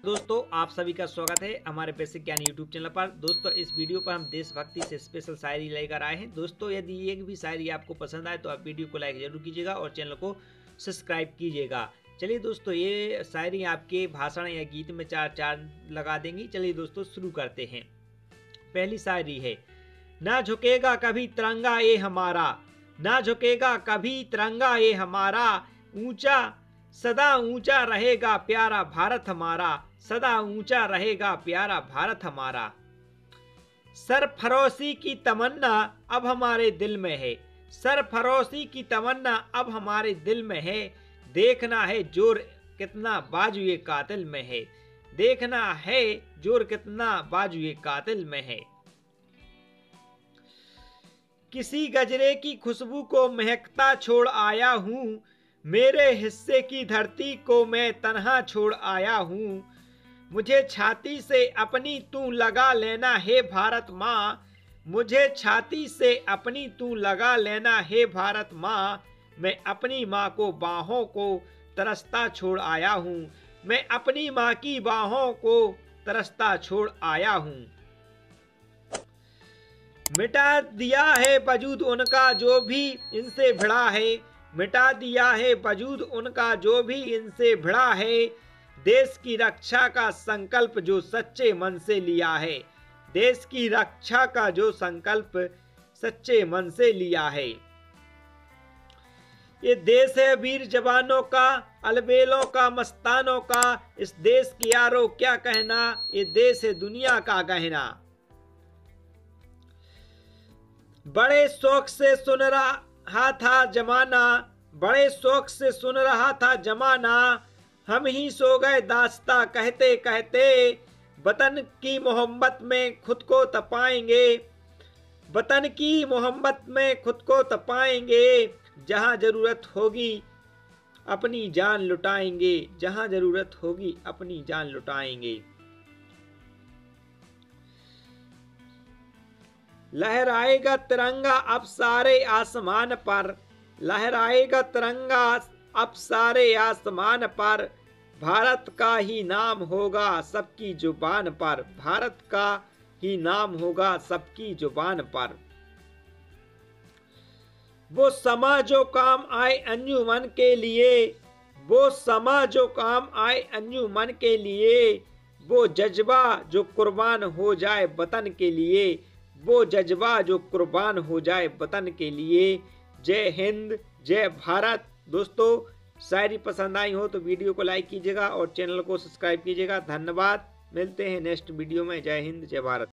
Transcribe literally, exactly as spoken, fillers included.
दोस्तों आप सभी का स्वागत है हमारे बेसिक ज्ञान यूट्यूब चैनल पर। दोस्तों इस वीडियो पर हम देशभक्ति से स्पेशल शायरी लेकर आए हैं। दोस्तों यदि एक भी शायरी आपको पसंद आए तो आप वीडियो को लाइक जरूर कीजिएगा और चैनल को सब्सक्राइब कीजिएगा। चलिए दोस्तों ये शायरी आपके भाषण या गीत में चार चार लगा देंगी। चलिए दोस्तों शुरू करते हैं। पहली शायरी है, ना झुकेगा कभी तिरंगा ये हमारा, ना झुकेगा कभी तिरंगा ये हमारा, ऊंचा सदा ऊंचा रहेगा प्यारा भारत हमारा, सदा ऊंचा रहेगा प्यारा भारत हमारा। सरफरोशी की तमन्ना अब हमारे दिल में है, सरफरोशी की तमन्ना अब हमारे दिल में है, देखना है जोर कितना बाजुए कातिल में है, देखना है जोर कितना बाजुए कातिल में है। किसी गजरे की खुशबू को महकता छोड़ आया हूँ, मेरे हिस्से की धरती को मैं तन्हा छोड़ आया हूँ, मुझे छाती से अपनी तू लगा लेना है भारत माँ, मुझे छाती से अपनी तू लगा लेना है भारत माँ, मैं अपनी माँ को बाहों को तरसता छोड़ आया हूँ, मैं अपनी माँ की बाहों को तरसता छोड़ आया हूँ। मिटा दिया है वजूद उनका जो भी इनसे भिड़ा है, मिटा दिया है वजूद उनका जो भी इनसे भिड़ा है, देश की रक्षा का संकल्प जो सच्चे मन से लिया है, देश की रक्षा का जो संकल्प सच्चे मन से लिया है। ये देश है वीर जवानों का, अलबेलों का, मस्तानों का, इस देश की यारो क्या कहना, ये देश है दुनिया का गहना। बड़े शौक से सुन रहा था जमाना, बड़े शौक से सुन रहा था जमाना, हम ही सो गए दास्ता कहते कहते, वतन की मोहब्बत में खुद को तपाएंगे, वतन की मोहब्बत में खुद को तपाएंगे, जहां जरूरत होगी अपनी जान लुटाएंगे, जहां जरूरत होगी अपनी जान लुटाएंगे। लहराएगा तिरंगा अब सारे आसमान पर, लहराएगा तिरंगा अब सारे आसमान पर, भारत का ही नाम होगा सबकी जुबान पर, भारत का ही नाम होगा सबकी जुबान पर। वो समा जो काम आए अंजुमन के लिए, वो समा जो काम आए अंजुमन के लिए, वो जज्बा जो कुर्बान हो जाए वतन के लिए, वो जज्बा जो कुर्बान हो जाए वतन के लिए। जय हिंद जय भारत। दोस्तों शायरी पसंद आई हो तो वीडियो को लाइक कीजिएगा और चैनल को सब्सक्राइब कीजिएगा। धन्यवाद। मिलते हैं नेक्स्ट वीडियो में। जय हिंद जय भारत।